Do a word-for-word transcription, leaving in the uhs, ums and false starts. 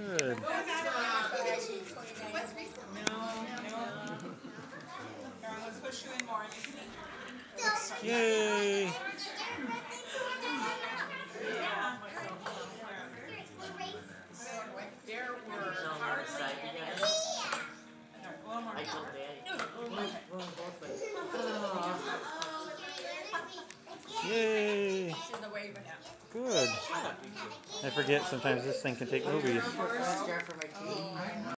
Good. Let's push you in more. Yay! There were I told Daddy. Yay! Good. I forget sometimes this thing can take movies.